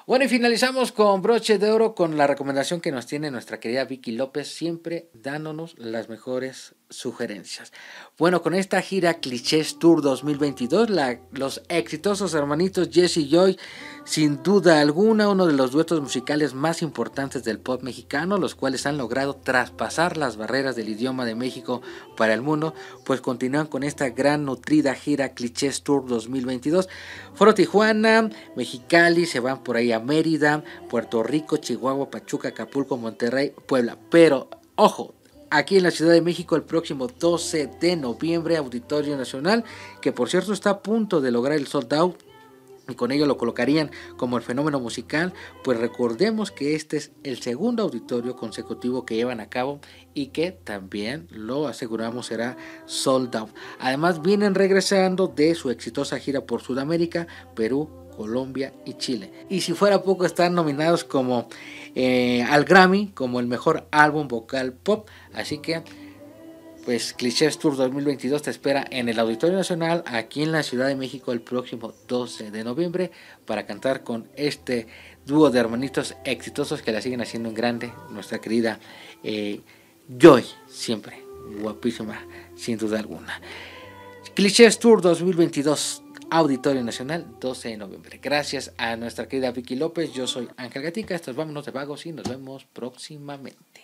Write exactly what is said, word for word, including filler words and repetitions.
Bueno, y finalizamos con broche de oro con la recomendación que nos tiene nuestra querida Vicky López, siempre dándonos las mejores sugerencias. Bueno, con esta gira Clichés Tour dos mil veintidós, la, los exitosos hermanitos Jesse y Joy, sin duda alguna, uno de los duetos musicales más importantes del pop mexicano, los cuales han logrado traspasar las barreras del idioma de México para el mundo, pues continúan con esta gran nutrida gira Clichés Tour dos mil veintidós. Foro Tijuana, Mexicali, se van por ahí a Mérida, Puerto Rico, Chihuahua, Pachuca, Acapulco, Monterrey, Puebla. Pero, ojo, aquí en la Ciudad de México el próximo doce de noviembre, Auditorio Nacional, que por cierto está a punto de lograr el sold out, y con ello lo colocarían como el fenómeno musical. Pues recordemos que este es el segundo auditorio consecutivo que llevan a cabo y que también lo aseguramos será sold out. Además vienen regresando de su exitosa gira por Sudamérica, Perú, Colombia y Chile. Y si fuera poco, están nominados como eh, al Grammy como el mejor álbum vocal pop. Así que pues Clichés Tour dos mil veintidós te espera en el Auditorio Nacional aquí en la Ciudad de México el próximo doce de noviembre para cantar con este dúo de hermanitos exitosos que la siguen haciendo en grande, nuestra querida eh, Joy, siempre guapísima sin duda alguna. Clichés Tour dos mil veintidós, Auditorio Nacional, doce de noviembre. Gracias a nuestra querida Vicky López, yo soy Ángel Gatica, estos vámonos de vagos y nos vemos próximamente.